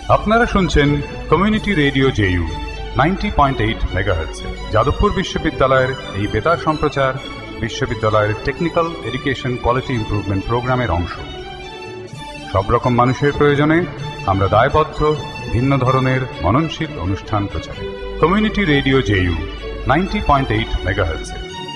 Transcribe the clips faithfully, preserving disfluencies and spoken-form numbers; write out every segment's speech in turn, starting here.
আপনারা শুনছেন community radio JU ninety point eight megahertz. Jadavpur বিশ্ববিদ্যালয়ের এই বেতার সম্প্রচার বিশ্ববিদ্যালয়ের টেকনিক্যাল এডুকেশন কোয়ালিটি ইমপ্রুভমেন্ট প্রোগ্রামের অংশ। সব রকম মানুষের প্রয়োজনে আমরা দায়বদ্ধ ভিন্ন ধরনের মননশীল অনুষ্ঠান প্রচারে। Community radio JU ninety point eight megahertz.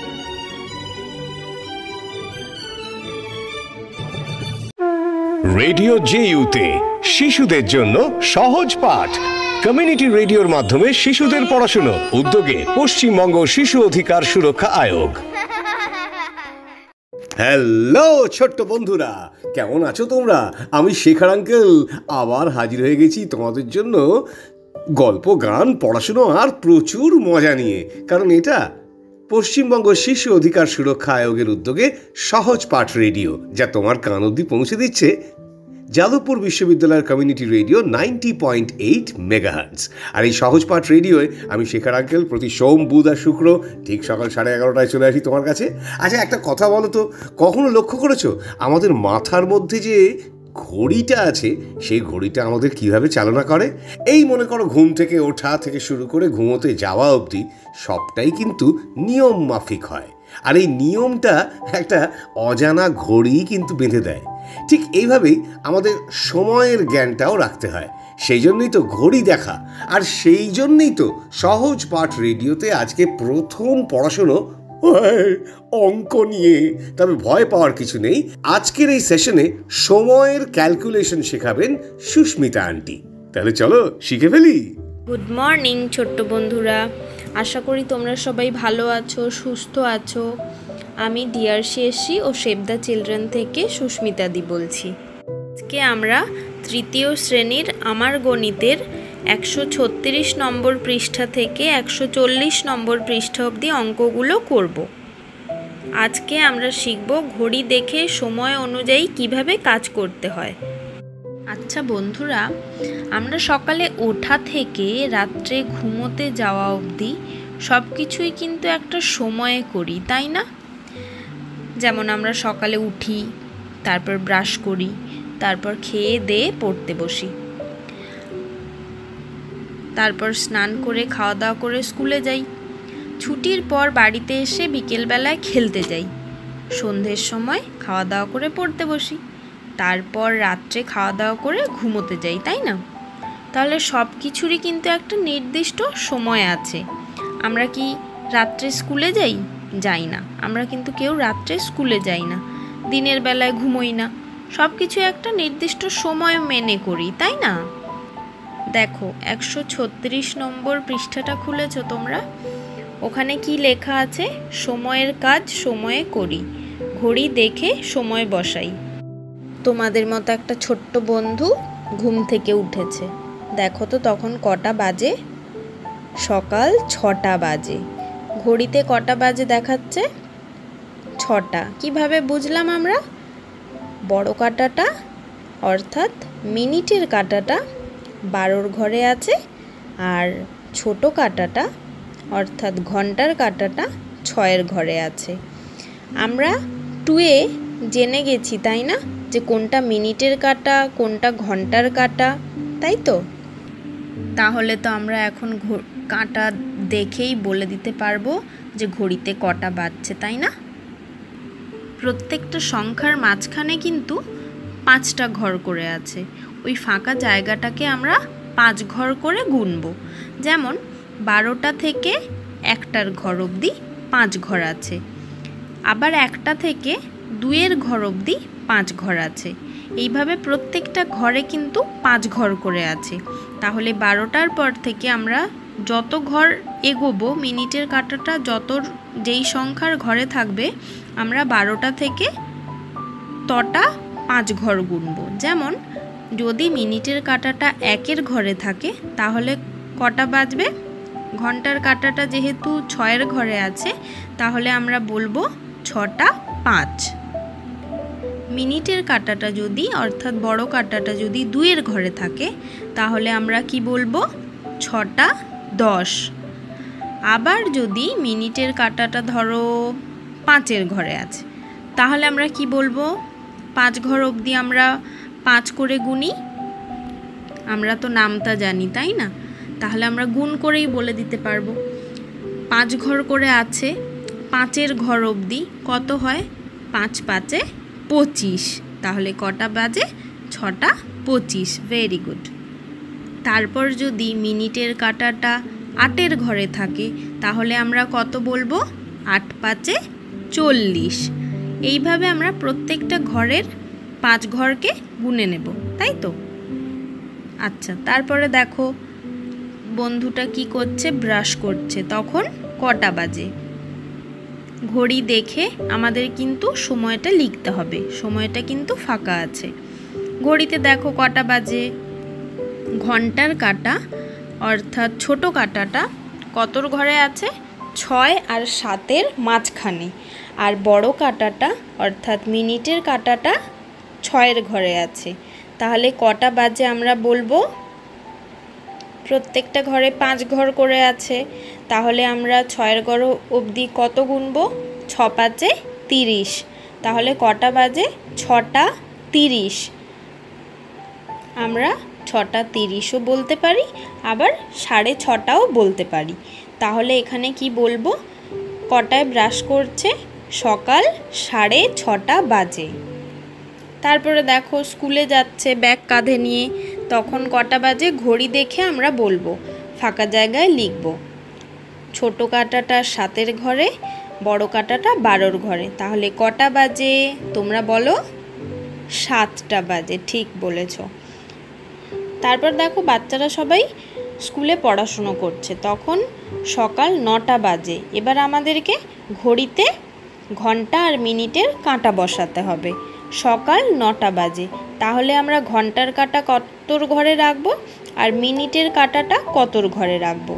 Radio জেইউতে শিশুদের জন্য সহজ পাঠ। কমিউনিটি রেডিওর মাধ্যমে শিশুদের পড়াশুনো উদ্যোগে পশ্চিমবঙ্গ শিশু অধিকার সুরক্ষা আয়োগ। হ্যালো ছোট্ট বন্ধুরা, কেমন আছো তোমরা? আমি শেখর আঙ্কেল আবার হাজির হয়ে গেছি তোমাদের জন্য গল্প, গান, পড়াশুনো আর প্রচুর মজা নিয়ে। কারণ এটা পশ্চিমবঙ্গ শিশু অধিকার সুরক্ষা আয়োগের উদ্যোগে সহজ পাঠ রেডিও, যা তোমার কান অবধি পৌঁছে দিচ্ছে যাদবপুর বিশ্ববিদ্যালয়ের community radio ninety point eight megahertz. আর এই সহজ পাঠ রেডিওয় আমি শেখর আঙ্কেল প্রতি সোম, বুধ আর শুক্র ঠিক সকাল সাড়ে এগারোটায় চলে আসি তোমার কাছে। আচ্ছা, একটা কথা বলো তো, কখনো লক্ষ্য করেছো আমাদের মাথার মধ্যে যে ঘড়িটা আছে সেই ঘড়িটা আমাদের কিভাবে চালনা করে? এই মনে করো, ঘুম থেকে ওঠা থেকে শুরু করে ঘুমোতে যাওয়া অবধি সবটাই কিন্তু নিয়ম মাফিক হয়। আর এই নিয়মটা একটা অজানা ঘড়ি কিন্তু বেঁধে দেয়। ঠিক এইভাবেই আমাদের সময়ের জ্ঞানটাও রাখতে হয়। সেই জন্যই তো ঘড়ি দেখা, আর সেই জন্যই তো সহজ পাঠ রেডিওতে আজকে প্রথম পড়াশুনো অঙ্ক নিয়ে। তবে ভয় পাওয়ার কিছু নেই, আজকের এই সেশনে সময়ের ক্যালকুলেশন শেখাবেন সুস্মিতা আন্টি। তাহলে চলো শিখে ফেলি। গুড মর্নিং ছোট্ট বন্ধুরা, আশা করি তোমরা সবাই ভালো আছো, সুস্থ আছো। আমি ডিআরসিএসসি ও সেভ দ্য চিলড্রেন থেকে সুস্মিতা দি বলছি। আজকে আমরা তৃতীয় শ্রেণীর আমার গণিতের একশো ছত্রিশ নম্বর পৃষ্ঠা থেকে একশো চল্লিশ নম্বর পৃষ্ঠা অবধি অঙ্কগুলো করব। আজকে আমরা শিখব ঘড়ি দেখে সময় অনুযায়ী কিভাবে কাজ করতে হয়। আচ্ছা বন্ধুরা, আমরা সকালে ওঠা থেকে রাত্রে ঘুমোতে যাওয়া অবধি সব কিছুই কিন্তু একটা সময়ে করি, তাই না? যেমন আমরা সকালে উঠি, তারপর ব্রাশ করি, তারপর খেয়ে দিয়ে পড়তে বসি, তারপর স্নান করে খাওয়া দাওয়া করে স্কুলে যাই, ছুটির পর বাড়িতে এসে বিকেলবেলায় খেলতে যাই, সন্ধ্যের সময় খাওয়া দাওয়া করে পড়তে বসি, তারপর রাত্রে খাওয়া দাওয়া করে ঘুমোতে যাই, তাই না? তাহলে সব কিছুরই কিন্তু একটা নির্দিষ্ট সময় আছে। আমরা কি রাত্রে স্কুলে যাই? যাই না। আমরা কিন্তু কেউ রাত্রে স্কুলে যাই না, দিনের বেলায় ঘুমোই না। সব কিছু একটা নির্দিষ্ট সময় মেনে করি, তাই না? দেখো, একশো ছত্রিশ নম্বর পৃষ্ঠাটা খুলেছো তোমরা। ওখানে কি লেখা আছে? সময়ের কাজ সময়ে করি, ঘড়ি দেখে সময় বসাই। তোমাদের মতো একটা ছোট্ট বন্ধু ঘুম থেকে উঠেছে। দেখো তো তখন কটা বাজে? সকাল ছটা বাজে। ঘড়িতে কটা বাজে দেখাচ্ছে? ছটা। কিভাবে বুঝলাম আমরা? বড় কাঁটাটা অর্থাৎ মিনিটের কাঁটাটা বারোর ঘরে আছে, আর ছোট কাঁটাটা অর্থাৎ ঘন্টার কাঁটাটা ছয়ের ঘরে আছে। আমরা টুয়ে জেনে গেছি, তাই না, যে কোনটা মিনিটের কাঁটা কোনটা ঘন্টার কাঁটা, তাই তো? তাহলে তো আমরা এখন কাঁটা দেখেই বলে দিতে পারবো যে ঘড়িতে কটা বাজছে, তাই না? প্রত্যেকটা সংখ্যার মাঝখানে কিন্তু পাঁচটা ঘর করে আছে। ওই ফাঁকা জায়গাটাকে আমরা পাঁচ ঘর করে গুনব। যেমন বারোটা থেকে একটার ঘর অবধি পাঁচ ঘর আছে, আবার একটা থেকে দুইয়ের ঘর অবধি পাঁচ ঘর আছে। এইভাবে প্রত্যেকটা ঘরে কিন্তু পাঁচ ঘর করে আছে। তাহলে বারোটার পর থেকে আমরা যত ঘর এগোবো, মিনিটের কাঁটাটা যত যেই সংখ্যার ঘরে থাকবে, আমরা বারোটা থেকে তটা পাঁচ ঘর গুনব। যেমন যদি মিনিটের কাঁটাটা একের ঘরে থাকে তাহলে কটা বাজবে? ঘন্টার কাঁটাটা যেহেতু ছয়ের ঘরে আছে, তাহলে আমরা বলবো ছটা পাঁচ। মিনিটের কাঁটাটা যদি অর্থাৎ বড় কাঁটাটা যদি দুইয়ের ঘরে থাকে, তাহলে আমরা কি বলবো? ছটা দশ। আবার যদি মিনিটের কাঁটাটা ধরো পাঁচের ঘরে আছে, তাহলে আমরা কি বলবো? পাঁচ ঘর অবধি আমরা পাঁচ করে গুনি, আমরা তো নামতা জানি, তাই না? তাহলে আমরা গুণ করেই বলে দিতে পারবো। পাঁচ ঘর করে আছে, পাঁচের ঘর অবধি কত হয়? পাঁচ পাঁচে পঁচিশ। তাহলে কটা বাজে? ছটা পঁচিশ। Very good. তারপর যদি মিনিটের কাঁটাটা আটের ঘরে থাকে তাহলে আমরা কত বলবো? আট পাঁচে চল্লিশ। এইভাবে আমরা প্রত্যেকটা ঘরের পাঁচ ঘরকে গুনে নেব, তাই তো? আচ্ছা, তারপরে দেখো বন্ধুটা কি করছে? ব্রাশ করছে। তখন কটা বাজে? ঘড়ি দেখে আমাদের কিন্তু সময়টা লিখতে হবে, সময়টা কিন্তু ফাঁকা আছে। ঘড়িতে দেখো কটা বাজে। ঘন্টার কাঁটা অর্থাৎ ছোট কাঁটাটা কতর ঘরে আছে? ছয় আর সাতের মাঝখানে। আর বড় কাঁটাটা অর্থাৎ মিনিটের কাঁটাটা ছয়ের ঘরে আছে। তাহলে কটা বাজে আমরা বলবো? প্রত্যেকটা ঘরে পাঁচ ঘর করে আছে, তাহলে আমরা ছয়ের ঘর অবধি কত গুনবো? ছ পাঁচে তিরিশ। তাহলে কটা বাজে? ছটা তিরিশ। আমরা ছটা তিরিশও বলতে পারি, আবার সাড়ে ছটাও বলতে পারি। তাহলে এখানে কি বলবো? কটায় ব্রাশ করছে? সকাল সাড়ে ছটা বাজে। তারপরে দেখো স্কুলে যাচ্ছে ব্যাগ কাঁধে নিয়ে, তখন কটা বাজে? ঘড়ি দেখে আমরা বলবো, ফাঁকা জায়গায় লিখব। ছোট কাঁটাটা সাতের ঘরে, বড় কাঁটাটা বারোর ঘরে। তাহলে কটা বাজে? তোমরা বলো। সাতটা বাজে। ঠিক বলেছ। তারপর দেখো বাচ্চারা সবাই স্কুলে পড়াশুনো করছে, তখন সকাল নটা বাজে। এবার আমাদেরকে ঘড়িতে ঘন্টা আর মিনিটের কাঁটা বসাতে হবে। সকাল নটা বাজে, তাহলে আমরা ঘন্টার কাঁটা কতর ঘরে রাখবো আর মিনিটের কাঁটাটা কতর ঘরে রাখবো?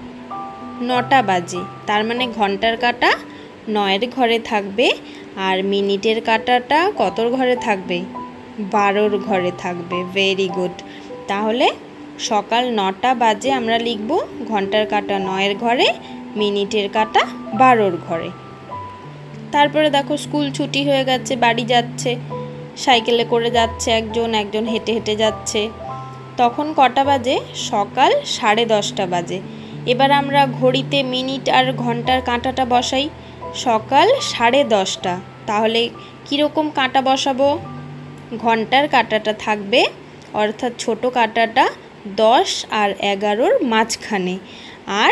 নটা বাজে। তার মানে ঘন্টার কাঁটা নয়ের ঘরে থাকবে আর মিনিটের কাঁটাটা কতর ঘরে থাকবে? বারোর ঘরে থাকবে। Very good. তাহলে সকাল নটা বাজে আমরা লিখব ঘন্টার কাঁটা নয়ের ঘরে, মিনিটের কাঁটা বারোর ঘরে। তারপরে দেখো স্কুল ছুটি হয়ে গেছে, বাড়ি যাচ্ছে। সাইকেলে করে যাচ্ছে একজন, একজন হেঁটে হেঁটে যাচ্ছে। তখন কটা বাজে? সকাল সাড়ে দশটা বাজে। এবার আমরা ঘড়িতে মিনিট আর ঘন্টার কাঁটাটা বসাই। সকাল সাড়ে দশটা। তাহলে কীরকম কাঁটা বসাবো? ঘন্টার কাঁটাটা থাকবে অর্থাৎ ছোট কাঁটাটা দশ আর এগারোর মাঝখানে, আর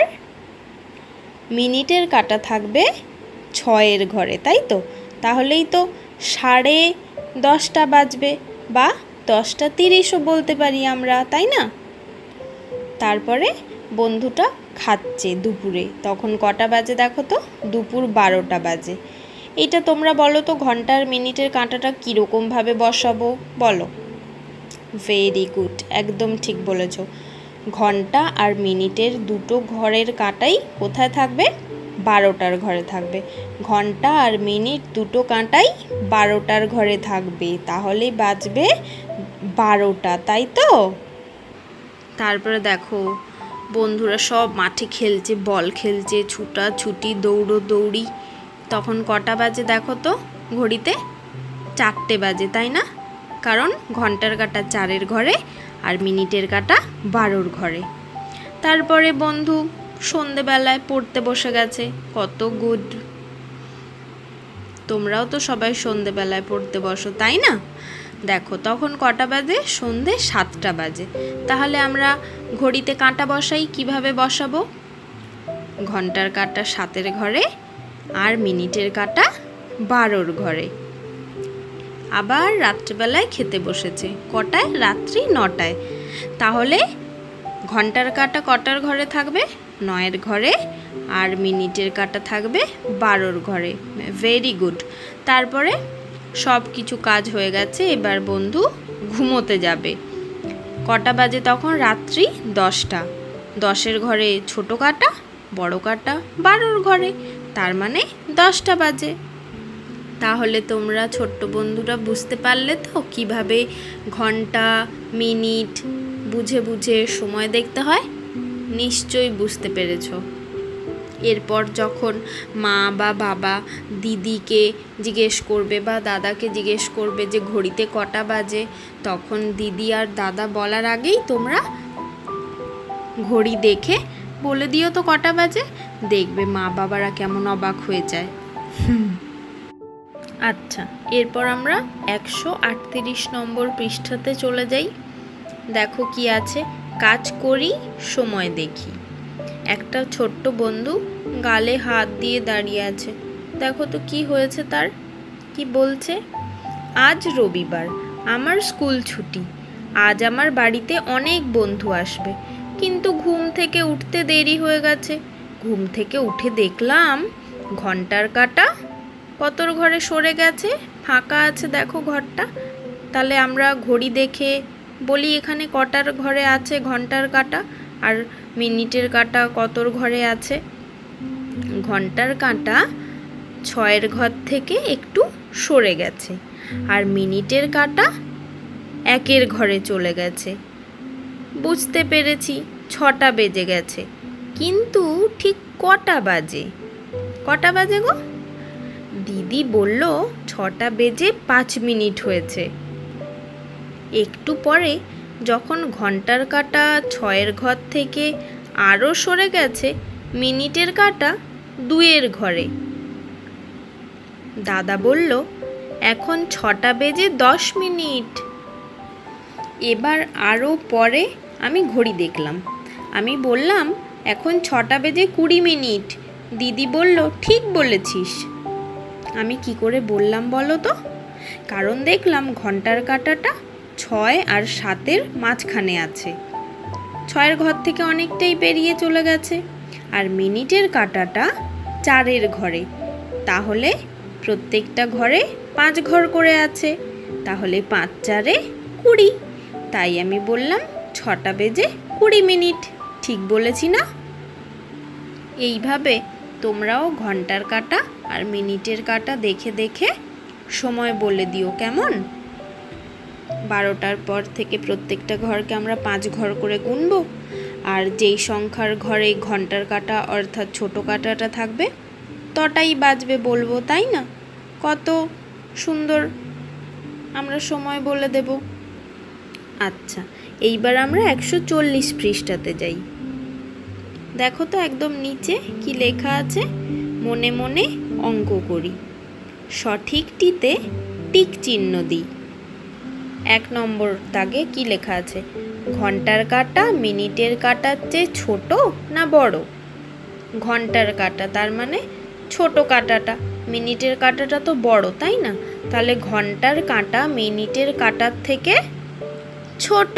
মিনিটের কাঁটা থাকবে ছয়ের ঘরে, তাই তো? তাহলেই তো সাড়ে দশটা বাজবে, বা দশটা তিরিশও বলতে পারি আমরা, তাই না? তারপরে বন্ধুটা খাচ্ছে দুপুরে, তখন কটা বাজে দেখো তো? দুপুর বারোটা বাজে। এটা তোমরা বলো তো ঘন্টার মিনিটের কাঁটাটা কীরকমভাবে বসাবো বলো। ভেরি গুড, একদম ঠিক বলেছ। ঘন্টা আর মিনিটের দুটো ঘরের কাঁটাই কোথায় থাকবে? বারোটার ঘরে থাকবে। ঘন্টা আর মিনিট দুটো কাঁটাই বারোটার ঘরে থাকবে, তাহলে বাজবে বারোটা, তাই তো? তারপরে দেখো বন্ধুরা সব মাঠে খেলছে, বল খেলছে, ছুটা ছুটি, দৌড়ো দৌড়ি। তখন কটা বাজে দেখো তো ঘড়িতে? চারটে বাজে, তাই না? কারণ ঘন্টার কাঁটা চারের ঘরে আর মিনিটের কাঁটা বারোর ঘরে। তারপরে বন্ধু সন্ধেবেলায় পড়তে বসে গেছে। কত গুড। তোমরাও তো সবাই সন্ধেবেলায় পড়তে বসো, তাই না? দেখো তখন কটা বাজে? সন্ধে সাতটা বাজে। তাহলে আমরা ঘড়িতে কাঁটা বসাই। কিভাবে বসাবো? ঘন্টার কাঁটা সাতের ঘরে আর মিনিটের কাঁটা বারোর ঘরে। আবার রাত্রিবেলায় খেতে বসেছে। কটায়? রাত্রি নটায়। তাহলে ঘন্টার কাঁটা কটার ঘরে থাকবে? নয়ের ঘরে, আর মিনিটের কাঁটা থাকবে বারোর ঘরে। Very good. তারপরে সব কিছু কাজ হয়ে গেছে, এবার বন্ধু ঘুমোতে যাবে। কটা বাজে তখন? রাত্রি দশটা। দশের ঘরে ছোট কাঁটা, বড় কাঁটা বারোর ঘরে, তার মানে দশটা বাজে। তাহলে তোমরা ছোট্ট বন্ধুরা বুঝতে পারলে তো কিভাবে ঘন্টা মিনিট বুঝে বুঝে সময় দেখতে হয়? নিশ্চয়ই বুঝতে পেরেছ। এরপর যখন মা বা বাবা দিদিকে জিজ্ঞেস করবে বা দাদাকে জিজ্ঞেস করবে যে ঘড়িতে কটা বাজে, তখন দিদি আর দাদা বলার আগেই তোমরা ঘড়ি দেখে বলে দিও তো কটা বাজে, দেখবে মা বাবারা কেমন অবাক হয়ে যায়। আচ্ছা, এরপর আমরা একশো আটত্রিশ নম্বর পৃষ্ঠাতে চলে যাই। দেখো কি আছে, কাজ করি সময় দেখি। একটা ছোট্ট বন্ধু গালে হাত দিয়ে দাঁড়িয়ে আছে। দেখো তো কি হয়েছে তার, কি বলছে, আজ রবিবার, আমার স্কুল ছুটি, আজ আমার বাড়িতে অনেক বন্ধু আসবে, কিন্তু ঘুম থেকে উঠতে দেরি হয়ে গেছে। ঘুম থেকে উঠে দেখলাম ঘন্টার কাঁটা কতর ঘরে সরে গেছে, ফাঁকা আছে দেখো ঘরটা। তাহলে আমরা ঘড়ি দেখে বলি এখানে কটার ঘরে আছে ঘন্টার কাঁটা, আর মিনিটের কাঁটা কতর ঘরে আছে। ঘন্টার কাঁটা ছয়ের ঘর থেকে একটু সরে গেছে, আর মিনিটের কাঁটা একের ঘরে চলে গেছে। বুঝতে পেরেছি ছটা বেজে গেছে, কিন্তু ঠিক কটা বাজে? কটা বাজে গো? দিদি বলল ছটা বেজে পাঁচ মিনিট হয়েছে। একটু পরে যখন ঘন্টার কাঁটা ছয়ের ঘর থেকে আরও সরে গেছে, মিনিটের কাঁটা দুইয়ের ঘরে। দাদা বলল এখন ছটা বেজে দশ মিনিট। এবার আরও পরে আমি ঘড়ি দেখলাম, আমি বললাম এখন ছটা বেজে কুড়ি মিনিট। দিদি বলল ঠিক বলেছিস। আমি কি করে বললাম বলো তো? কারণ দেখলাম ঘন্টার কাঁটাটা ছয় আর সাতের মাঝখানে আছে, ছয়ের ঘর থেকে অনেকটাই পেরিয়ে চলে গেছে, আর মিনিটের কাঁটাটা চারের ঘরে। তাহলে প্রত্যেকটা ঘরে পাঁচ ঘর করে আছে, তাহলে পাঁচ চারে কুড়ি। তাই আমি বললাম ছটা বেজে কুড়ি মিনিট। ঠিক বলেছি না? এইভাবে তোমরাও ঘন্টার কাঁটা আর মিনিটের কাঁটা দেখে দেখে সময় বলে দিও, কেমন? বারোটার পর থেকে প্রত্যেকটা ঘরকে আমরা পাঁচ ঘর করে গুনবো, আর যেই সংখ্যার ঘরে ঘন্টার কাঁটা অর্থাৎ ছোট কাঁটাটা থাকবে তটাই বাজবে বলবো, তাই না? কত সুন্দর আমরা সময় বলে দেব। আচ্ছা, এইবার আমরা একশো চল্লিশ পৃষ্ঠাতে যাই। দেখো তো একদম নিচে কি লেখা আছে, মনে মনে অঙ্ক করি, সঠিকটিতে টিক চিহ্ন দিই। এক নম্বর দাগে কি লেখা আছে, ঘন্টার কাঁটা মিনিটের কাঁটার চেয়ে ছোট না বড়? ঘন্টার কাঁটা তার মানে ছোট কাঁটাটা, মিনিটের কাঁটাটা তো বড়, তাই না? তাহলে ঘন্টার কাঁটা মিনিটের কাঁটার থেকে ছোট।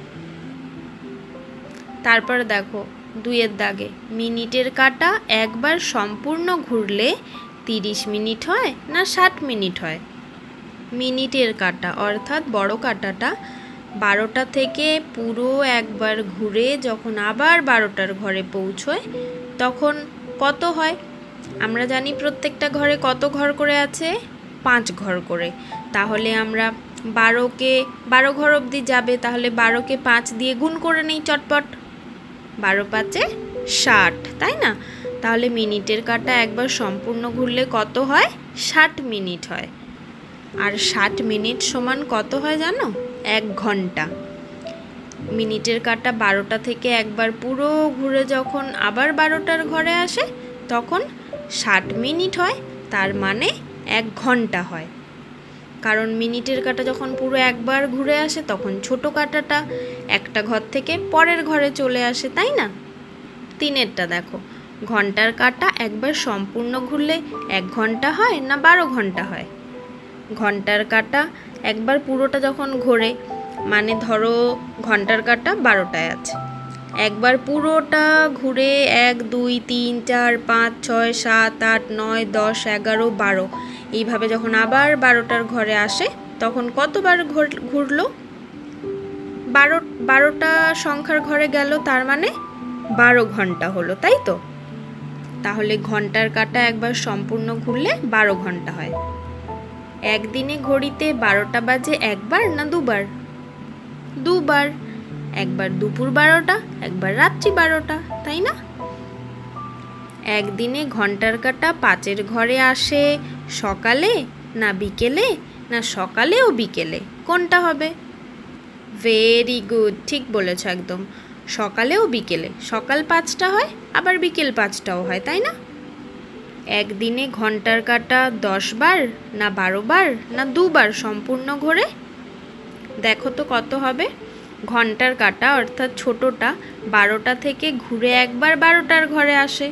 তারপরে দেখো দুইয়ের দাগে, মিনিটের কাঁটা একবার সম্পূর্ণ ঘুরলে তিরিশ মিনিট হয় না ষাট মিনিট হয়? মিনিটের কাঁটা অর্থাৎ বড় কাঁটাটা বারোটা থেকে পুরো একবার ঘুরে যখন আবার বারোটার ঘরে পৌঁছয় তখন কত হয়? আমরা জানি প্রত্যেকটা ঘরে কত ঘর করে আছে, পাঁচ ঘর করে। তাহলে আমরা বারোকে বারো ঘর অবধি যাবে, তাহলে বারোকে পাঁচ দিয়ে গুণ করে নেই চটপট, বারো পাঁচে ষাট, তাই না? তাহলে মিনিটের কাঁটা একবার সম্পূর্ণ ঘুরলে কত হয়? ষাট মিনিট হয়। আর ষাট মিনিট সমান কত হয় জানো? এক ঘন্টা। মিনিটের কাঁটা বারোটা থেকে একবার পুরো ঘুরে যখন আবার বারোটার ঘরে আসে তখন ষাট মিনিট হয়, তার মানে এক ঘন্টা হয়। কারণ মিনিটের কাঁটা যখন পুরো একবার ঘুরে আসে তখন ছোট কাঁটাটা একটা ঘর থেকে পরের ঘরে চলে আসে, তাই না? তিনেরটা দেখো, ঘন্টার কাঁটা একবার সম্পূর্ণ ঘুরলে এক ঘন্টা হয় না বারো ঘন্টা হয়? ঘন্টার কাঁটা একবার পুরোটা যখন ঘোরে, মানে ধরো ঘন্টার কাঁটা বারোটায় আছে, একবার পুরোটা ঘুরে এক দুই তিন চার পাঁচ ছয় সাত আট নয় দশ এগারো বারো এইভাবে যখন আবার বারোটার ঘরে আসে তখন কতবার ঘুরলো? বারো বারোটা সংখ্যার ঘরে গেল, তার মানে বারো ঘন্টা হলো, তাই তো? তাহলে ঘন্টার কাঁটা একবার সম্পূর্ণ ঘুরলে বারো ঘন্টা হয়। একদিনে ঘড়িতে বারোটা বাজে একবার না দুবার? দুবার। একবার দুপুর বারোটা, একবার রাত্রি বারোটা, তাই না? একদিনে ঘন্টার কাঁটা পাঁচের ঘরে আসে সকালে না বিকেলে, না সকালে ও বিকেলে, কোনটা হবে? ভেরি গুড, ঠিক বলেছ একদম। সকালে ও বিকেলে, সকাল পাঁচটা হয় আবার বিকেল পাঁচটাও হয়, তাই না? একদিনে ঘন্টার কাঁটা দশ বার না বারো বার না দুবার সম্পূর্ণ ঘোরে? দেখো তো কত হবে। ঘন্টার কাঁটা অর্থাৎ ছোটটা বারোটা থেকে ঘুরে একবার বারোটার ঘরে আসে।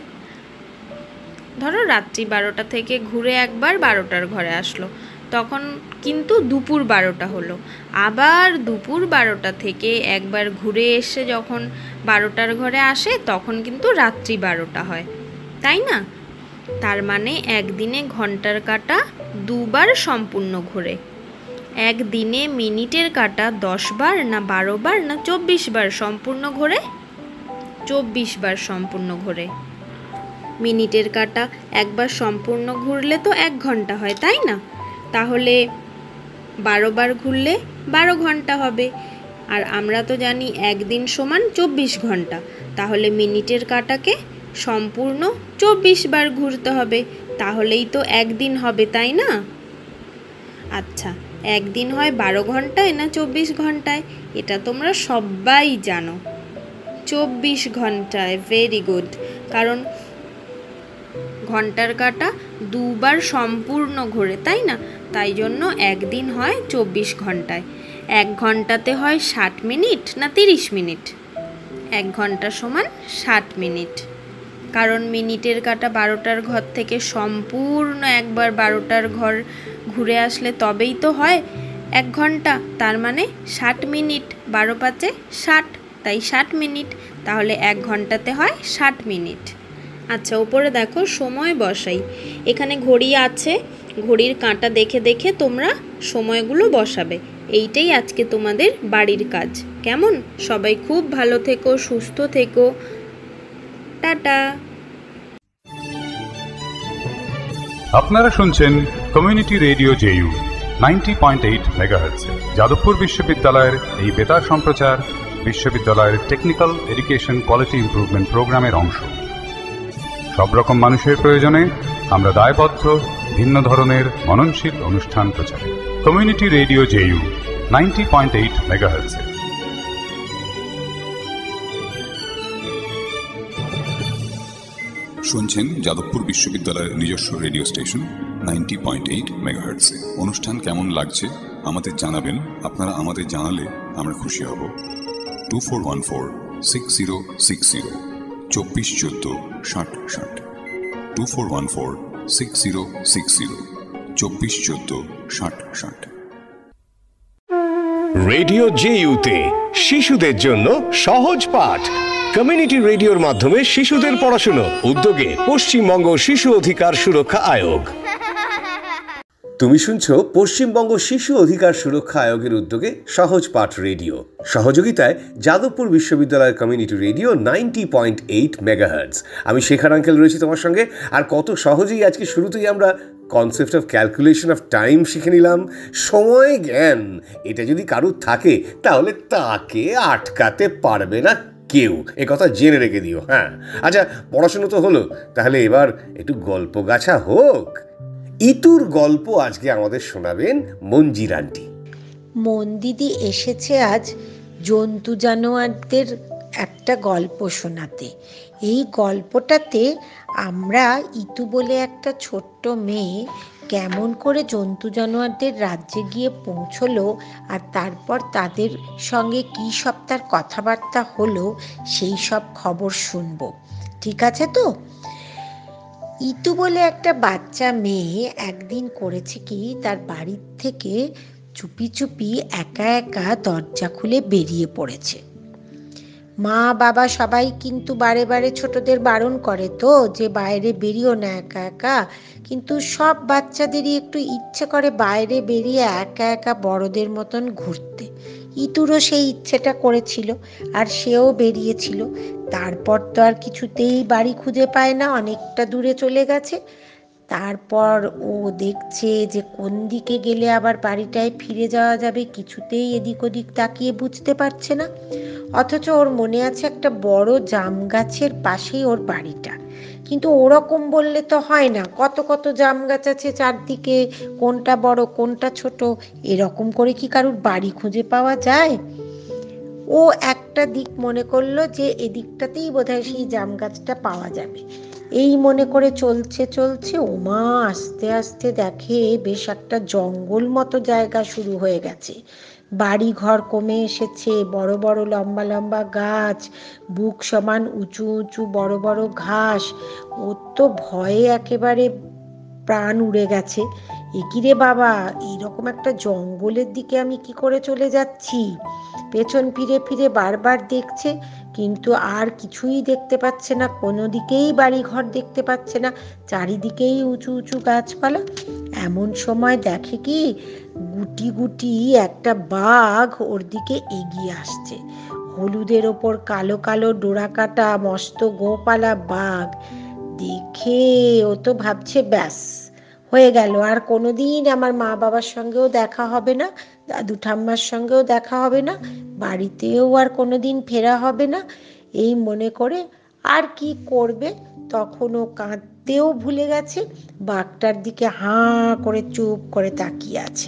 ধরো রাত্রি বারোটা থেকে ঘুরে একবার বারোটার ঘরে আসলো, তখন কিন্তু দুপুর বারোটা হলো। আবার দুপুর বারোটা থেকে একবার ঘুরে এসে যখন বারোটার ঘরে আসে তখন কিন্তু রাত্রি বারোটা হয়, তাই না? তার মানে একদিনে ঘন্টার কাঁটা দুবার সম্পূর্ণ ঘোরে। একদিনে মিনিটের কাঁটা দশ বার না বারো বার না চব্বিশ বার সম্পূর্ণ ঘোরে? চব্বিশ বার সম্পূর্ণ ঘোরে। মিনিটের কাঁটা একবার সম্পূর্ণ ঘুরলে তো এক ঘন্টা হয়, তাই না? তাহলে বারো বার ঘুরলে বারো ঘন্টা হবে। আর আমরা তো জানি একদিন সমান চব্বিশ ঘন্টা, তাহলে মিনিটের কাঁটাকে সম্পূর্ণ চব্বিশ বার ঘুরতে হবে, তাহলেই তো একদিন হবে, তাই না? আচ্ছা, একদিন হয় বারো ঘন্টায় না চব্বিশ ঘন্টায়? এটা তোমরা সবাই জানো, চব্বিশ ঘন্টায়। ভেরি গুড, কারণ ঘন্টার কাঁটা দুবার সম্পূর্ণ ঘোরে, তাই না? তাই জন্য একদিন হয় চব্বিশ ঘন্টায়। এক ঘন্টাতে হয় ষাট মিনিট না তিরিশ মিনিট? এক ঘন্টা সমান ষাট মিনিট, কারণ মিনিটের কাঁটা বারোটার ঘর থেকে সম্পূর্ণ একবার বারোটার ঘর ঘুরে আসলে তবেই তো হয় এক ঘন্টা। তার মানে ষাট মিনিট, বারো পাঁচে ষাট, তাই ষাট মিনিট। তাহলে এক ঘন্টাতে হয় ষাট মিনিট। আচ্ছা, উপরে দেখো সময় বসাই। এখানে ঘড়ি আছে, ঘড়ির কাঁটা দেখে দেখে তোমরা সময়গুলো বসাবে। এইটাই আজকে তোমাদের বাড়ির কাজ, কেমন? সবাই খুব ভালো থেকো, সুস্থ থেকো, টাটা। আপনারা শুনছেন community radio JU ninety point eight megahertz. Jadavpur বিশ্ববিদ্যালয়ের এই বেতার সম্প্রচার বিশ্ববিদ্যালয়ের টেকনিক্যাল এডুকেশন কোয়ালিটি ইমপ্রুভমেন্ট প্রোগ্রামের অংশ। সব রকম মানুষের প্রয়োজনে আমরা দায়বদ্ধ ভিন্ন ধরনের মননশীল অনুষ্ঠান প্রচারে। Community radio JU ninety point eight megahertz. শুনছেন যাদবপুর বিশ্ববিদ্যালয়ের নিজস্ব radio station ninety point eight মেগাহার্টজে। অনুষ্ঠান কেমন লাগছে আমাদের জানাবেন। আপনারা আমাদের জানালে আমরা খুশি হব। Two four one four six zero six zero চব্বিশ চোদ্দ ষাট ষাট two four one four six zero six zero চব্বিশ চোদ্দ ষাট ষাট। রেডিও জেইউতে শিশুদের জন্য সহজ পাঠ। কমিউনিটি রেডিওর মাধ্যমে শিশুদের পড়াশুনো, উদ্যোগে পশ্চিমবঙ্গ শিশু অধিকার সুরক্ষা আয়োগ। তুমি শুনছো পশ্চিমবঙ্গ শিশু অধিকার সুরক্ষা আয়োগের উদ্যোগে সহজ পাঠ রেডিও, সহযোগিতায় যাদবপুর বিশ্ববিদ্যালয়ের community radio ninety point eight megahertz. আমি শেখার আঙ্কেল রয়েছি তোমার সঙ্গে। আর কত সহজেই আজকে শুরুতেই আমরা concept of calculation of time শিখে নিলাম। সময় জ্ঞান এটা যদি কারুর থাকে তাহলে তাকে আটকাতে পারবে না কেউ, এ কথা জেনে রেখে দিও। হ্যাঁ, আচ্ছা, পড়াশুনো তো হলো, তাহলে এবার একটু গল্প গাছা হোক। ইতুর গল্প আজকে আমাদের শোনাবেন মঞ্জির আন্টি। মন দিদি এসেছে আজ জন্তু জানোয়ারদের একটা গল্প শোনাতে। এই গল্পটাতে আমরা ইতু বলে একটা ছোট্ট মেয়ে কেমন করে জন্তু জানোয়ারদের রাজ্যে গিয়ে পৌঁছলো আর তারপর তাদের সঙ্গে কী সব তার কথাবার্তা হলো সেই সব খবর শুনবো। ঠিক আছে তো? ইতু বলে একটা বাচ্চা মেয়ে একদিন করেছে কি, তার বাড়ির থেকে চুপি চুপি একা একা দরজা খুলে বেরিয়ে পড়েছে। মা বাবা সবাই কিন্তু বারে বারে ছোটদের বারণ করে তো যে বাইরে বেরিও না একা একা, কিন্তু সব বাচ্চাদেরই একটু ইচ্ছে করে বাইরে বেরিয়ে একা একা বড়দের মতন ঘুরতে। ইতুরও সেই ইচ্ছেটা করেছিল আর সেও বেরিয়েছিল। তারপর তো আর কিছুতেই বাড়ি খুঁজে পায় না, অনেকটা দূরে চলে গেছে। তারপর ও দেখছে যে কোন দিকে গেলে আবার বাড়িটায় ফিরে যাওয়া যাবে, কিছুতেই এদিক ওদিক তাকিয়ে বুঝতে পারছে না। অথচ ওর মনে আছে একটা বড় জাম গাছের পাশেই ওর বাড়িটা। কিন্তু ওরকম বললে তো হয় না, কত কত জাম গাছ আছে চারদিকে, কোনটা বড় কোনটা ছোট এরকম করে কি কারুর বাড়ি খুঁজে পাওয়া যায়? ও একটা দিক মনে করলো যে এদিকটাতেই বোধহয় সেই জাম গাছটা পাওয়া যাবে। এই মনে করে চলছে চলছে ওমা আস্তে আস্তে দেখে বেশ একটা জঙ্গল মতো জায়গা শুরু হয়ে গেছে। বাড়ি ঘর কমে এসেছে, বড় বড় লম্বা লম্বা গাছ, বুক সমান উঁচু উঁচু বড় বড় ঘাস। ওর তো ভয়ে একেবারে প্রাণ উড়ে গেছে। একিরে বাবা, এইরকম একটা জঙ্গলের দিকে আমি কি করে চলে যাচ্ছি? পেছন ফিরে ফিরে বারবার দেখছে, কিন্তু আর কিছুই দেখতে পাচ্ছে না, কোনো দিকেই বাড়ি ঘর দেখতে পাচ্ছে না, চারিদিকেই উঁচু উঁচু গাছপালা। এমন সময় দেখে কি গুটি গুটি একটা বাঘ ওর দিকে এগিয়ে আসছে। হলুদের ওপর কালো কালো ডোরা কাটা মস্ত গোপালা বাঘ। দেখে ও তো ভাবছে ব্যাস হয়ে গেল, আর কোনোদিন আমার মা বাবার সঙ্গেও দেখা হবে না, দাদু ঠাম্মার সঙ্গেও দেখা হবে না, বাড়িতেও আর কোনোদিন ফেরা হবে না। এই মনে করে আর কি করবে, তখন ও কাঁদতেও ভুলে গেছে, বাঘটার দিকে হাঁ করে চুপ করে তাকিয়ে আছে।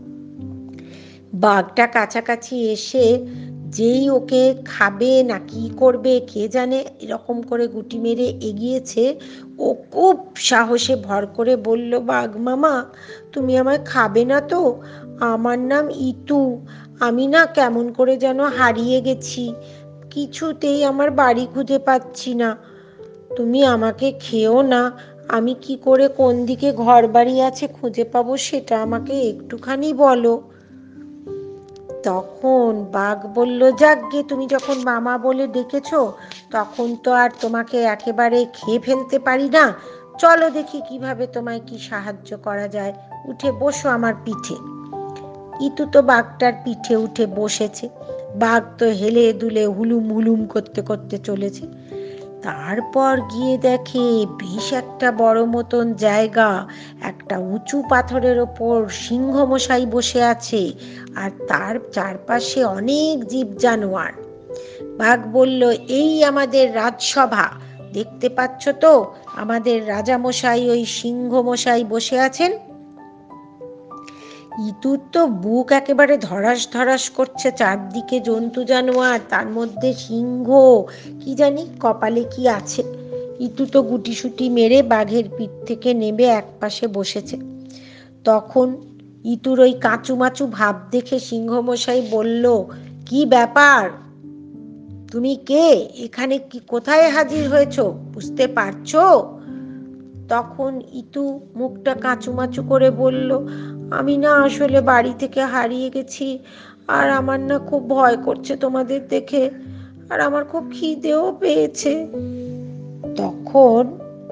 বাঘটা কাছাকাছি এসে যেই ওকে খাবে না কি করবে কে জানে, এরকম করে গুটি মেরে এগিয়েছে। ও খুব সাহসে ভর করে বলল, বাঘ মামা তুমি আমায় খাবে না তো? আমার নাম ইতু, আমি না কেমন করে যেন হারিয়ে গেছি, কিছুতেই আমার বাড়ি খুঁজে পাচ্ছি না, তুমি আমাকে খেও না। আমি কি করে কোন দিকে ঘর বাড়ি আছে খুঁজে পাবো সেটা আমাকে একটুখানি বলো। তখন বাঘ বলল, যাকগে তুমি যখন মামা বলে ডেকেছো তখন তো আর তোমাকে একেবারে খেয়ে ফেলতে পারি না, চলো দেখি কিভাবে তোমায় কি সাহায্য করা যায়, উঠে বসো আমার পিঠে। ইতু তো বাঘটার পিঠে উঠে বসেছে। বাঘ তো হেলে দুলে হুলুম হুলুম করতে করতে চলেছে। তারপর গিয়ে দেখে বেশ একটা বড় মতন জায়গা, একটা উঁচু পাথরের ওপর সিংহ মশাই বসে আছে, আর তার চারপাশে অনেক জীব জানোয়ার। বাঘ বলল, এই আমাদের রাজসভা, দেখতে পাচ্ছ তো আমাদের রাজা মশাই ওই সিংহ মশাই বসে আছেন। ইতুর তো বুক একেবারে ধরাস ধরাস করছে, চারদিকে জন্তু জানোয়ার, তার মধ্যে সিংহ, কি জানি কপালে কি আছে। ইতু তো গুটিসুটি মেরে বাঘের পিঠ থেকে নেমে এক পাশে বসেছে। তখন ইতুর ওই কাঁচুমাচু ভাব দেখে সিংহমশাই বলল, কি ব্যাপার, তুমি কে, এখানে কি কোথায় হাজির হয়েছো, বুঝতে পারছো? তখন ইতু মুখটা কাঁচুমাচু করে বলল, আমি না আসলে বাড়ি থেকে হারিয়ে গেছি, আর আমার না খুব ভয় করছে তোমাদের দেখে, আর আমার খুব খিদেও পেয়েছে। তখন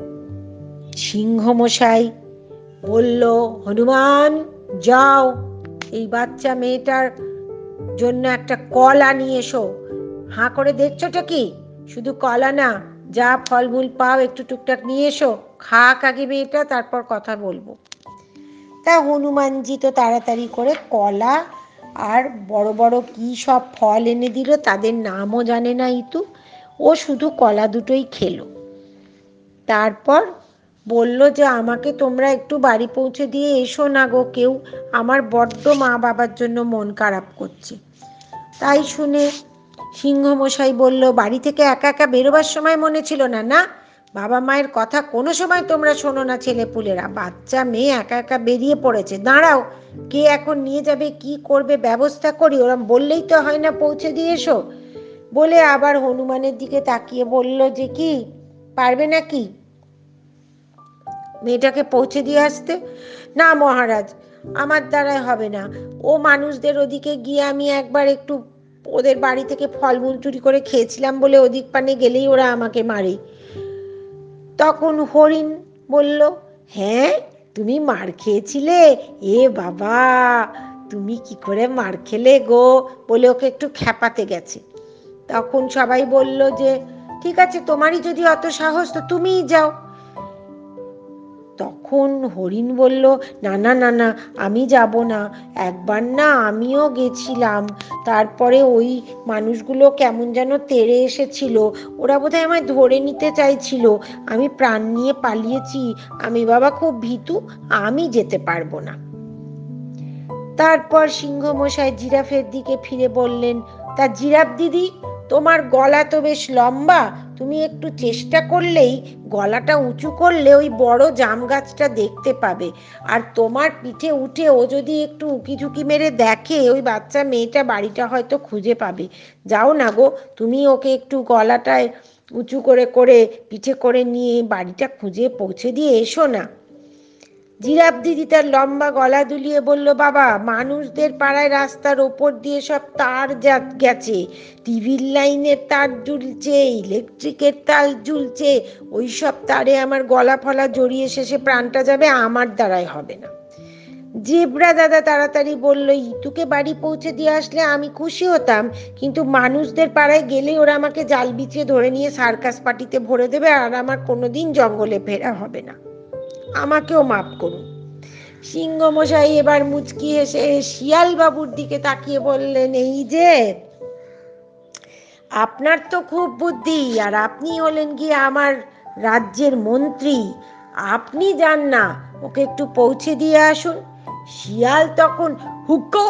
সিংহমশাই বলল, হনুমান যাও এই বাচ্চা মেয়েটার জন্য একটা কলা নিয়ে এসো। হাঁ করে দেখছোটা কি, শুধু কলা না, যা ফলমূল পাও একটু টুকটাক নিয়ে এসো, খাক আগে মেয়েটা, তারপর কথা বলবো। তা হনুমানজি তো তাড়াতাড়ি করে কলা আর বড় বড় কি সব ফল এনে দিল, তাদের নামও জানে না ইতু, ও শুধু কলা দুটোই খেলো। তারপর বলল যে আমাকে তোমরা একটু বাড়ি পৌঁছে দিয়ে এসো না গো কেউ, আমার বড্ড মা বাবার জন্য মন খারাপ করছে। তাই শুনে সিংহমশাই বলল, বাড়ি থেকে একা একা বেরোবার সময় মনে ছিল না? না, বাবা মায়ের কথা কোনো সময় তোমরা শোনো না ছেলেপুলেরা, বাচ্চা মেয়ে একা একা বেরিয়ে পড়েছে, দাঁড়াও কে এখন নিয়ে যাবে কি করবে ব্যবস্থা করি, ওরম বললেই তো হয় না পৌঁছে দিয়ে এসো। বলে আবার হনুমানের দিকে তাকিয়ে বলল যে কি পারবে নাকি মেয়েটাকে পৌঁছে দিয়ে আসতে? না মহারাজ, আমার দ্বারাই হবে না, ও মানুষদের ওদিকে গিয়ে আমি একবার একটু ওদের বাড়ি থেকে ফলমূল চুরি করে খেয়েছিলাম বলে ওদিক পানে গেলেই ওরা আমাকে মারে। তখন হরিণ বলল, হ্যাঁ তুমি মার খেয়েছিলে, এ বাবা তুমি কি করে মার খেলে গো, বলে ওকে একটু খেপাতে গেছে। তখন সবাই বলল যে ঠিক আছে, তোমারই যদি অত সাহস তো তুমিই যাও। তখন হরিণ বলল, না না না না আমি যাব না, একবার না আমিও গেছিলাম, তারপরে ওই মানুষগুলো কেমন যেন তেড়ে এসেছিল, ওরা বোধহয় আমায় ধরে নিতে চাইছিল, আমি প্রাণ নিয়ে পালিয়েছি, আমি বাবা খুব ভীতু, আমি যেতে পারবো না। তারপর সিংহ মশাই জিরাফের দিকে ফিরে বললেন, তা জিরাফ দিদি, তোমার গলা তো বেশ লম্বা, তুমি একটু চেষ্টা করলেই গলাটা উঁচু করলে ওই বড় জাম গাছটা দেখতে পাবে, আর তোমার পিঠে উঠে ও যদি একটু উকি ঝুঁকি মেরে দেখে ওই বাচ্চা মেয়েটা বাড়িটা হয়তো খুঁজে পাবে। যাও না গো, তুমি ওকে একটু গলাটায় উঁচু করে করে পিঠে করে নিয়ে বাড়িটা খুঁজে পৌঁছে দিয়ে এসো না। জিরাফ দিদি তার লম্বা গলা দুলিয়ে বলল, বাবা, মানুষদের পাড়ায় রাস্তার ওপর দিয়ে সব তার গেছে, টিভির লাইনের তার ঝুলছে, ইলেকট্রিকের তার ঝুলছে, ওই সব তারে আমার গলা ফলা জড়িয়ে শেষে প্রাণটা যাবে, আমার দ্বারাই হবে না। জেব্রা দাদা তাড়াতাড়ি বলল, ইতুকে বাড়ি পৌঁছে দিয়ে আসলে আমি খুশি হতাম, কিন্তু মানুষদের পাড়ায় গেলে ওরা আমাকে জাল বিছিয়ে ধরে নিয়ে সার্কাস পার্টিতে ভরে দেবে, আর আমার কোনোদিন জঙ্গলে ফেরা হবে না, আমাকেও মাফ করুন। সিংহ মশাই এবার মুচকি হেসে শিয়াল বাবুর দিকে তাকিয়ে বললেন, এই যে আপনার তো খুব বুদ্ধি, আর আপনি হলেন গিয়ে আমার রাজ্যের মন্ত্রী, আপনি যান না, ওকে একটু পৌঁছে দিয়ে আসুন। শিয়াল তখন হুক্কা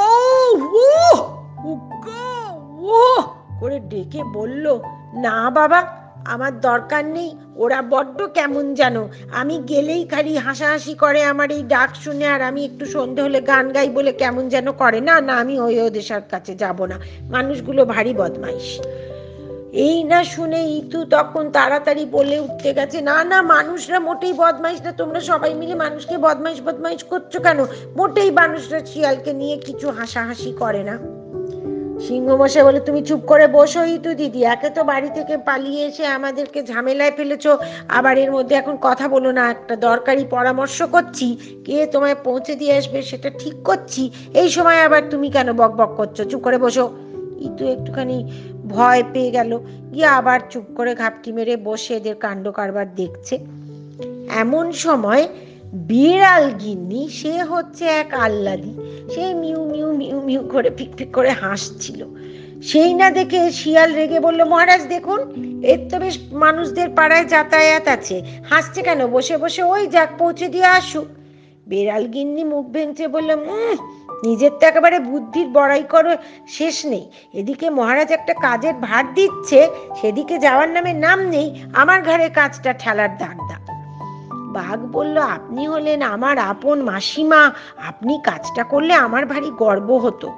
হুক্কা ও করে ডেকে বলল, না বাবা, আমার দরকার নেই, ওরা বড্ড কেমন যেন, আমি গেলেই খালি হাসাহাসি করে আমার এই ডাক শুনে, আর আমি একটু সন্ধে হলে গান গাই বলে কেমন যেন করে, না না আমি ওই ওদের কাছে যাব না, মানুষগুলো ভারী বদমাইশ। এই না শুনে ইতু তখন তাড়াতাড়ি বলে উঠতে গেছে, না না মানুষরা মোটেই বদমাইশ না, তোমরা সবাই মিলে মানুষকে বদমাইশ বদমাইশ করছো কেন, মোটেই মানুষরা শিয়ালকে নিয়ে কিছু হাসাহাসি করে না। সিংহ মশাই বলে, তুমি চুপ করে বসো ইতু দিদি, একে তো বাড়ি থেকে পালিয়ে এসে আমাদেরকে ঝামেলায় ফেলেছো, আবার এর মধ্যে এখন কথা বলো না, একটা দরকারি পরামর্শ করছি, কে তোমায় পৌঁছে দিয়ে আসবে সেটা ঠিক করছি, এই সময় আবার তুমি কেন বক বক করছো, চুপ করে বসো। ইতু একটুখানি ভয় পেয়ে গেল, গিয়ে আবার চুপ করে ঘাপটি মেরে বসে এদের কাণ্ড কারবার দেখছে। এমন সময় বিড়াল গিন্নি, সে হচ্ছে এক আহ্লাদি, সে মিউ মিউ মিউ মিউ করে ফিক ফিক করে হাসছিল, সেই না দেখে শিয়াল রেগে বলল, মহারাজ দেখুন, এর তো বেশ মানুষদের পাড়ায় যাতায়াত আছে, হাসছে কেন, বসে বসে ওই যাক পৌঁছে দিয়ে আসুক। বিড়াল গিন্নি মুখ ভেঙচে বলল, উম নিজের তো একেবারে বুদ্ধির বড়াই করে শেষ নেই, এদিকে মহারাজ একটা কাজের ভার দিচ্ছে, সেদিকে যাওয়ার নামে নাম নেই, আমার ঘরে কাজটা ঠেলার দাগ দাগ। বাঘ বলল, আপনি হলেন আমার আপন মাসিমা, আপনি কাজটা করলে আমার ভারী গর্ব হতো।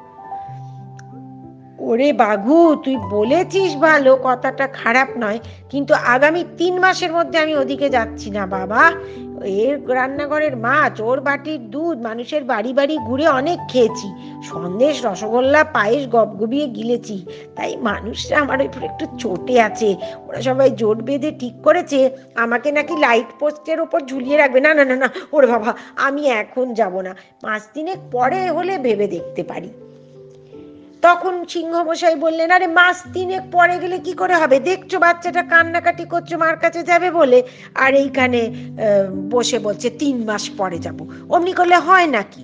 ওরে বাঘু, তুই বলেছিস ভালো, কথাটা খারাপ নয়, কিন্তু আগামী তিন মাসের মধ্যে আমি ওদিকে যাচ্ছি না বাবা, এর রান্নাঘরের মাছ, ওর বাটির দুধ মানুষের বাড়ি বাড়ি ঘুরে অনেক খেয়েছি, সন্দেশ রসগোল্লা পায়েস গবগবিয়ে গিলেছি, তাই মানুষরা আমার উপর একটু চটে আছে, ওরা সবাই জোট বেঁধে ঠিক করেছে আমাকে নাকি লাইট পোস্টের ওপর ঝুলিয়ে রাখবে। না না না না ওরে বাবা, আমি এখন যাব না, পাঁচ দিনের পরে হলে ভেবে দেখতে পারি। তখন সিংহ মশাই বললেন, আরে মাস তিনেক পরে গেলে কি করে হবে, দেখছো বাচ্চাটা কান্নাকাটি করছো মার কাছে যাবে বলে, আর এইখানে বসে বলছে তিন মাস পরে যাব, অমনি করলে হয় নাকি।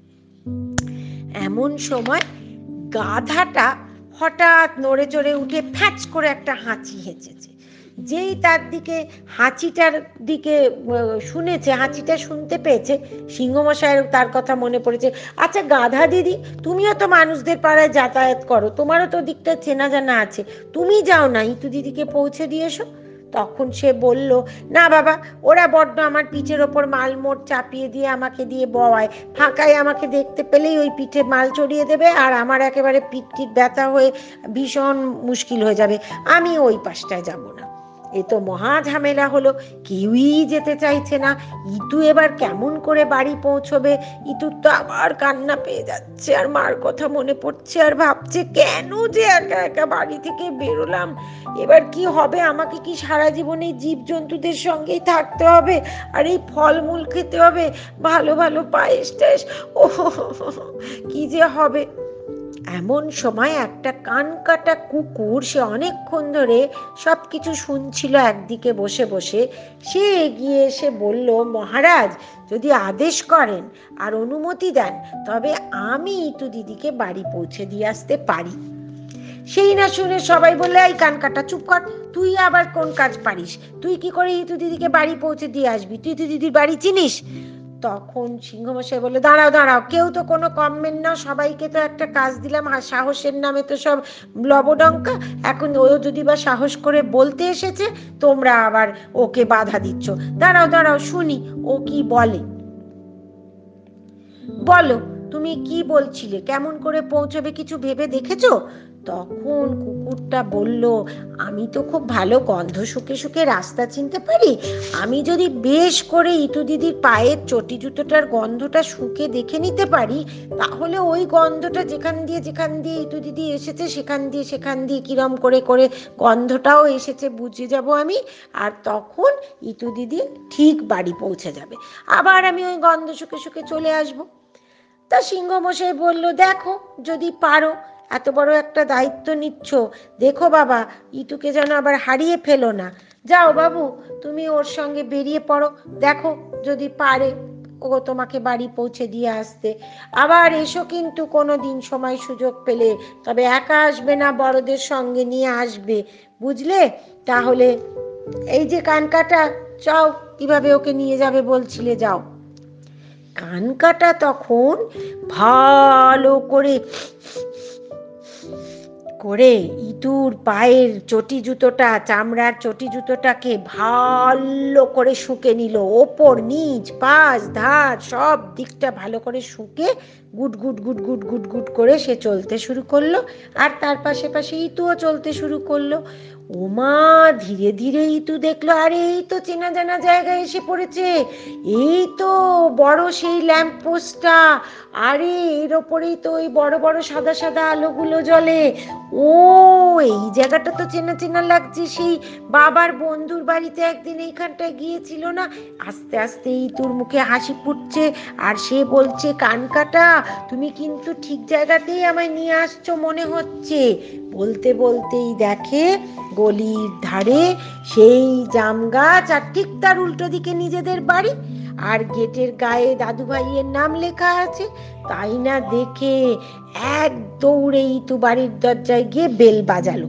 এমন সময় গাধাটা হঠাৎ নড়ে চড়ে উঠে ফ্যাচ করে একটা হাঁচি হেঁচেছে, যেই তার দিকে হাঁচিটার দিকে শুনেছে, হাঁচিটা শুনতে পেয়েছে, সিংহমশাইয়ের তার কথা মনে পড়েছে, আচ্ছা গাধা দিদি, তুমিও তো মানুষদের পাড়ায় যাতায়াত করো, তোমারও তো দিকটা চেনা জানা আছে, তুমি যাও না ইতু দিদিকে পৌঁছে দিয়ে এসো। তখন সে বলল, না বাবা, ওরা বড্ড আমার পিঠের ওপর মাল মোট চাপিয়ে দিয়ে আমাকে দিয়ে বওয়ায়, ফাঁকায় আমাকে দেখতে পেলেই ওই পিঠে মাল চড়িয়ে দেবে, আর আমার একেবারে পিঠ টিঠ ব্যথা হয়ে ভীষণ মুশকিল হয়ে যাবে, আমি ওই পাশটায় যাব না। এ তো মহা ঝামেলা হলো, কেউই যেতে চাইছে না, ইতু এবার কেমন করে বাড়ি পৌঁছবে, ইতুর তো আবার কান্না পেয়ে যাচ্ছে, আর মার কথা মনে পড়ছে, আর ভাবছে কেন যে একা একা বাড়ি থেকে বেরোলাম, এবার কি হবে, আমাকে কি সারা জীবন এই জীবজন্তুদের সঙ্গেই থাকতে হবে, আর এই ফলমূল খেতে হবে, ভালো ভালো পায়েস টায়েস, ও কি যে হবে। এমন সময় একটা কান কাটা কুকুর, সে অনেকক্ষণ ধরে সব কিছু শুনছিল একদিকে বসে বসে, সে এগিয়ে এসে বলল, মহারাজ যদি আদেশ করেন আর অনুমতি দেন তবে আমি ইতু দিদিকে বাড়ি পৌঁছে দিয়ে আসতে পারি। সেই না শুনে সবাই বললে, এই কান কাটা চুপ কর, তুই আবার কোন কাজ পারিস? তুই কি করে ইতু দিদিকে বাড়ি পৌঁছে দিয়ে আসবি? তুই ইতু দিদির বাড়ি চিনিস? তখন সিংহমশাই বললো, দাঁড়াও দাঁড়াও, কেউ তো কোনো কমবেন না, সবাইকে তো একটা কাজ দিলাম, আর সাহসের নামে তো সব লবডঙ্কা। এখন ও যদি বা সাহস করে বলতে এসেছে, তোমরা আবার ওকে বাধা দিচ্ছ। দাঁড়াও দাঁড়াও, শুনি ও কি বলে। বলো, তুমি কি বলছিলে? কেমন করে পৌঁছবে কিছু ভেবে দেখেছো? তখন কুকুরটা বলল, আমি তো খুব ভালো গন্ধ শুকে শুকে রাস্তা চিনতে পারি। আমি যদি বেশ করে ইতু দিদির পায়ের চটি জুতোটার গন্ধটা শুকে দেখে নিতে পারি, তাহলে ওই গন্ধটা যেখান দিয়ে যেখান দিয়ে ইতু দিদি এসেছে সেখান দিয়ে সেখান দিয়ে কিরম করে করে গন্ধটাও এসেছে বুঝে যাব আমি। আর তখন ইতু দিদি ঠিক বাড়ি পৌঁছে যাবে, আবার আমি ওই গন্ধ শুকে শুকে চলে আসবো। তা সিংহমশাই বলল, দেখো যদি পারো, এত বড় একটা দায়িত্ব নিচ্ছ, দেখো বাবা ইতুকে যেন আবার হারিয়ে ফেলো না। যাও বাবু, তুমি ওর সঙ্গে বেরিয়ে পড়ো, দেখো যদি পারে ও তোমাকে বাড়ি পৌঁছে দিয়ে আসতে। আবার এসো কিন্তু কোনো দিন সময় সুযোগ পেলে, তবে একা আসবে না, বড়দের সঙ্গে নিয়ে আসবে, বুঝলে? তাহলে এই যে কানকাটা, যাও, কিভাবে ওকে নিয়ে যাবে বলছিলে, যাও। কানকাটা তখন ভালো করে করে ইতুর পায়ের চটি জুতোটা, চামড়ার চটি জুতোটাকে ভালো করে শুকে নিল, ওপর নিচ পাশ ধার সব দিকটা ভালো করে শুকে গুট গুট গুট গুট গুট গুট করে সে চলতে শুরু করলো। আর তার পাশে পাশে ইতুও চলতে শুরু করলো। ওমা, ধীরে ধীরে ইতু দেখলো, আরে এই তো চেনা জানা জায়গায় এসে পড়েছে, এই তো বড় সেই ল্যাম্প পোস্টটা, আরে এর ওপরেই তো ওই বড় বড় সাদা সাদা আলোগুলো জ্বলে। ও, এই জায়গাটা তো চেনা চেনা লাগছে, সেই বাবার বন্ধুর বাড়িতে একদিন এইখানটায় গিয়েছিল না। আস্তে আস্তে ইতুর মুখে হাসি ফুটছে, আর সে বলছে, কানকাটা তুমি কিন্তু ঠিক জায়গাতেই আমায় নিয়ে আসছো মনে হচ্ছে। বলতে বলতেই দেখে গলির ধারে সেই জাম গাছ, আর ঠিক তার উল্টো দিকে নিজেদের বাড়ি, আর গেটের গায়ে দাদু ভাইয়ের নাম লেখা আছে। তাই না দেখে এক দৌড়ে ইতু বাড়ির দরজায় গিয়ে বেল বাজালো।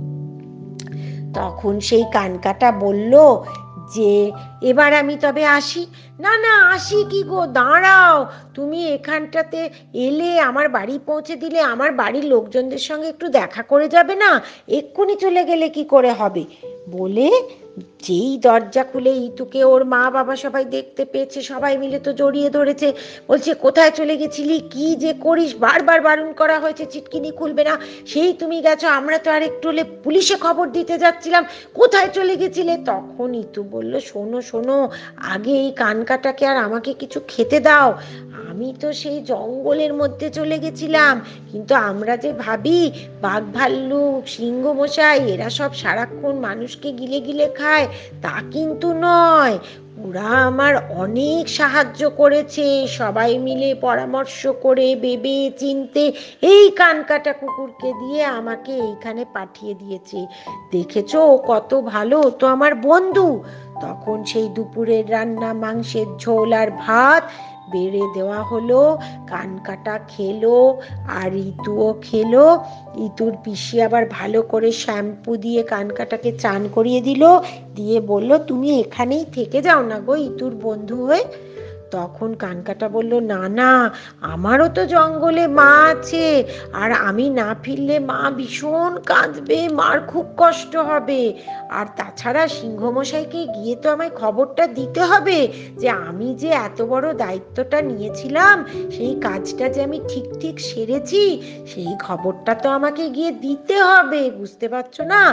তখন সেই কানকাটা বলল যে, এবার আমি তবে আসি। না না, আসি কি গো, দাঁড়াও, তুমি এখানটাতে এলে, আমার বাড়ি পৌঁছে দিলে, আমার বাড়ির লোকজনদের সঙ্গে একটু দেখা করে যাবে না? এক্ষুনি চলে গেলে কি করে হবে? বলে যেই দরজা খুলে ইতুকে ওর মা বাবা সবাই দেখতে পেয়েছে, সবাই মিলে তো জড়িয়ে ধরেছে, বলছে, কোথায় চলে গেছিলি, কি যে করিস, বারবার বারণ করা হয়েছে চিটকিনি খুলবে না, সেই তুমি গেছো, আমরা তো আর একটু হলে পুলিশে খবর দিতে যাচ্ছিলাম, কোথায় চলে গেছিলে? তখন ইতু বলল, শোনো শোনো, আগে এই কানকাটাকে আর আমাকে কিছু খেতে দাও, আমি তো সেই জঙ্গলের মধ্যে চলে গেছিলাম, কিন্তু আমরা যে ভাবি বাঘ ভাল্লুক সিংহ মশাই এরা সব সারাক্ষণ মানুষকে গিলে গিলে খায়, তা কিন্তু নয়, ওরা আমার অনেক সাহায্য করেছে, সবাই মিলে পরামর্শ করে ভেবে চিনতে এই কানকাটা কুকুরকে দিয়ে আমাকে এইখানে পাঠিয়ে দিয়েছে, দেখেছো কত ভালো, তো আমার বন্ধু। তখন সেই দুপুরের রান্না মাংসের ঝোল আর ভাত বেড়ে দেওয়া হলো, কানকাটা খেলো, আর ইতুও খেলো। ইতুর পিসি আবার ভালো করে শ্যাম্পু দিয়ে কানকাটাকে চান করিয়ে দিল, দিয়ে বলল, তুমি এখানেই থেকে যাও না গো ইতুর বন্ধু হয়ে। তখন কানকাটা বলল, না না, আমারও তো জঙ্গলে মা আছে, আর আমি না ফিরলে মা ভীষণ কাঁদবে, মার খুব কষ্ট হবে, আর তাছাড়া সিংহমশাইকে গিয়ে তো আমায় খবরটা দিতে হবে যে আমি যে এত বড় দায়িত্বটা নিয়েছিলাম, সেই কাজটা যে আমি ঠিক ঠিক সেরেছি, সেই খবরটা তো আমাকে গিয়ে দিতে হবে, বুঝতে পারছো না?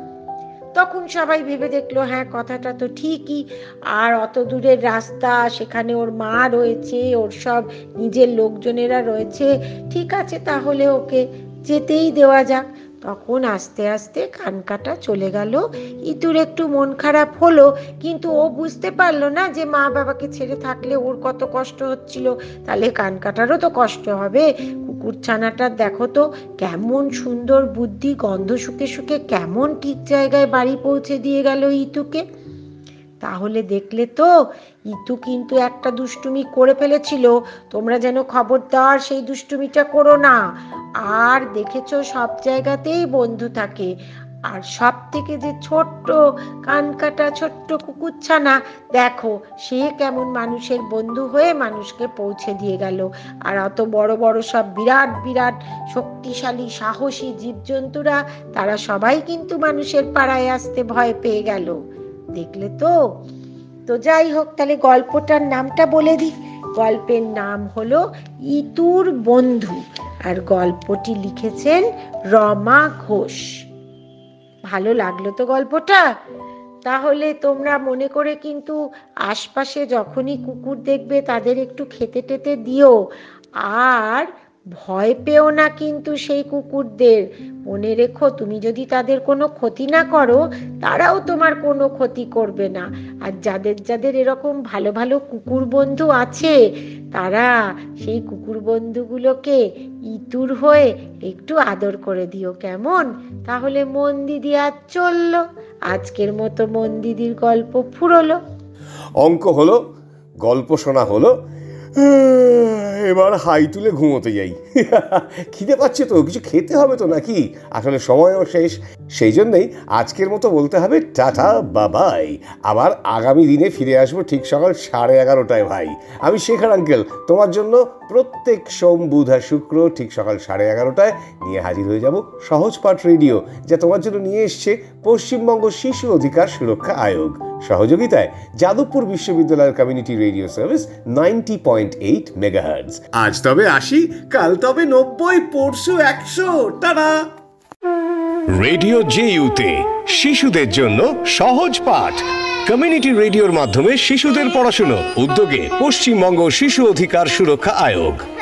তখন সবাই ভেবে দেখলো, হ্যাঁ কথাটা তো ঠিকই, আর অত দূরের রাস্তা, সেখানে ওর মা রয়েছে, ওর সব নিজের লোকজনেরা রয়েছে, ঠিক আছে তাহলে ওকে যেতেই দেওয়া যাক। তখন আস্তে আস্তে কানকাটা চলে গেল। ইতুর একটু মন খারাপ হলো, কিন্তু ও বুঝতে পারলো না যে মা বাবাকে ছেড়ে থাকলে ওর কত কষ্ট হচ্ছিল, তাহলে কানকাটারও তো কষ্ট হবে। কুকুর কুকুরছানাটা দেখো তো কেমন সুন্দর বুদ্ধি, গন্ধ শুকে শুকে কেমন ঠিক জায়গায় বাড়ি পৌঁছে দিয়ে গেল ইতুকে। তাহলে দেখলে তো, ইতু কিন্তু একটা দুষ্টুমি করে ফেলেছিল, তোমরা যেন খবরদার সেই দুষ্টুমিটা করো না। আর দেখেছো সব জায়গাতেই বন্ধু থাকে, আর সব থেকে যে ছোট্ট কানকাটা ছোট্ট কুকুরছানা দেখো সে কেমন মানুষের বন্ধু হয়ে মানুষকে পৌঁছে দিয়ে গেল। আর অত বড় বড় সব বিরাট বিরাট শক্তিশালী সাহসী জীবজন্তুরা তারা সবাই কিন্তু মানুষের পাড়ায় আসতে ভয় পেয়ে গেল। দেখলে তো। তো যাই হোক, তাহলে গল্পটার নামটা বলে দিই। গল্পের নাম হলো ইতুর বন্ধু, আর গল্পটি লিখেছেন রমা ঘোষ। ভালো লাগলো তো গল্পটা? তাহলে তোমরা মনে করে কিন্তু আশপাশে যখনই কুকুর দেখবে তাদের একটু খেতে টেতে দিও, আর ভয় পেও না কিন্তু সেই কুকুরদের। মনে রেখো, তুমি যদি তাদের কোনো ক্ষতি না করো তারাও তোমার কোনো ক্ষতি করবে না। আর যাদের যাদের এরকম ভালো ভালো কুকুর বন্ধু আছে তারা সেই কুকুর বন্ধুগুলোকে ইতুর হয়ে একটু আদর করে দিও, কেমন? তাহলে মন দিদি আজ চললো, আজকের মতো মন দিদির গল্প ফুরলো। অঙ্ক হলো, গল্প শোনা হলো, এবার হাই তুলে ঘুমোতে যাই। খিদে পাচ্ছে তো, কিছু খেতে হবে তো নাকি? আসলে সময়ও শেষ, সেই জন্যই আজকের মতো বলতে হবে টাটা বাবাই। আবার আগামী দিনে ফিরে আসবো ঠিক সকাল সাড়ে এগারোটায় ভাই। আমি শেখার আঙ্কেল তোমার জন্য প্রত্যেক সোম বুধ আর শুক্র ঠিক সকাল সাড়ে এগারোটায় নিয়ে হাজির হয়ে যাব সহজ পাঠ রেডিও, যা তোমার জন্য নিয়ে এসছে পশ্চিমবঙ্গ শিশু অধিকার সুরক্ষা আয়োগ, সহযোগিতায় যাদবপুর বিশ্ববিদ্যালয়ের community radio service ninety point eight megahertz. আজ তবে আসি, কাল তবে নব্বই, পরশু একশো। টাটা। রেডিও জেইউতে শিশুদের জন্য সহজ পাঠ, কমিউনিটি রেডিওর মাধ্যমে শিশুদের পড়াশুনো, উদ্যোগে পশ্চিমবঙ্গ শিশু অধিকার সুরক্ষা আয়োগ।